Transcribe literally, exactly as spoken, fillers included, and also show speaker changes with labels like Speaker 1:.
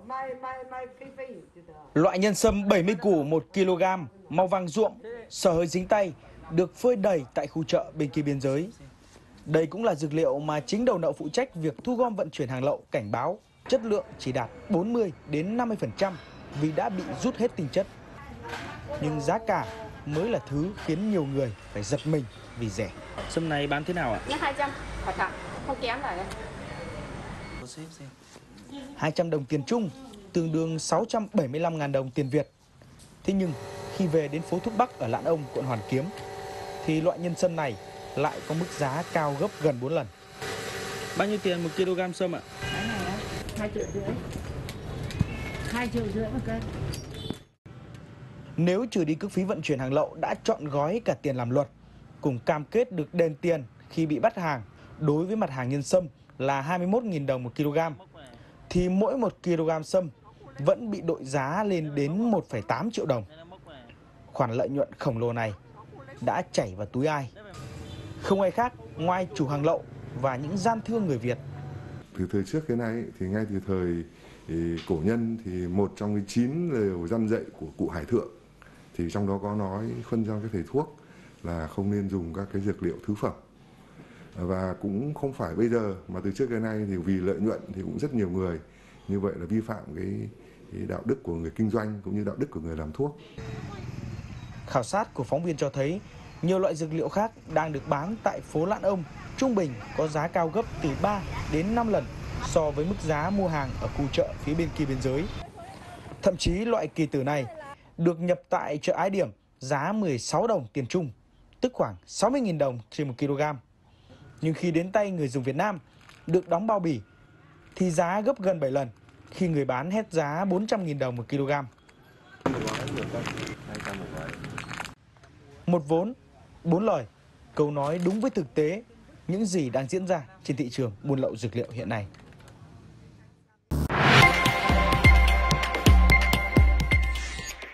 Speaker 1: Loại nhân sâm bảy mươi củ một ki lô gam, màu vàng ruộm, sờ hơi dính tay, được phơi đầy tại khu chợ bên kia biên giới. Đây cũng là dược liệu mà chính đầu nậu phụ trách việc thu gom vận chuyển hàng lậu cảnh báo chất lượng chỉ đạt bốn mươi đến năm mươi phần trăm vì đã bị rút hết tinh chất. Nhưng giá cả mới là thứ khiến nhiều người phải giật mình vì rẻ.
Speaker 2: Sâm này bán thế nào ạ?
Speaker 3: hai trăm, phải thật, không kém lại đấy.
Speaker 1: hai trăm đồng tiền Trung, tương đương sáu trăm bảy mươi lăm nghìn đồng tiền Việt. Thế nhưng khi về đến phố Thuốc Bắc ở Lạn Ông, quận Hoàn Kiếm, thì loại nhân sâm này lại có mức giá cao gấp gần bốn lần.
Speaker 2: Bao nhiêu tiền một kg sâm ạ?
Speaker 4: Cái này á, hai triệu rưỡi. hai triệu rưỡi một cân.
Speaker 1: Nếu trừ đi cước phí vận chuyển hàng lậu đã trọn gói cả tiền làm luật, cùng cam kết được đền tiền khi bị bắt hàng đối với mặt hàng nhân sâm là hai mươi mốt nghìn đồng một kg, thì mỗi một kg sâm vẫn bị đội giá lên đến một phẩy tám triệu đồng. Khoản lợi nhuận khổng lồ này đã chảy vào túi ai? Không ai khác ngoài chủ hàng lậu và những gian thương người Việt.
Speaker 5: Từ thời trước cái này thì ngay từ thời thì cổ nhân thì một trong cái chín điều răn dạy của cụ Hải Thượng thì trong đó có nói phân cho cái thầy thuốc là không nên dùng các cái dược liệu thứ phẩm. Và cũng không phải bây giờ mà từ trước cái nay thì vì lợi nhuận thì cũng rất nhiều người như vậy là vi phạm cái, cái đạo đức của người kinh doanh cũng như đạo đức của người làm thuốc.
Speaker 1: Khảo sát của phóng viên cho thấy nhiều loại dược liệu khác đang được bán tại phố Lạn Ông trung bình có giá cao gấp từ ba đến năm lần so với mức giá mua hàng ở khu chợ phía bên kia biên giới. Thậm chí loại kỳ tử này được nhập tại chợ Ái Điểm giá mười sáu đồng tiền Trung, tức khoảng sáu mươi nghìn đồng trên một kg. Nhưng khi đến tay người dùng Việt Nam được đóng bao bì thì giá gấp gần bảy lần khi người bán hét giá bốn trăm nghìn đồng một kg. Một vốn, bốn lời, câu nói đúng với thực tế những gì đang diễn ra trên thị trường buôn lậu dược liệu hiện nay.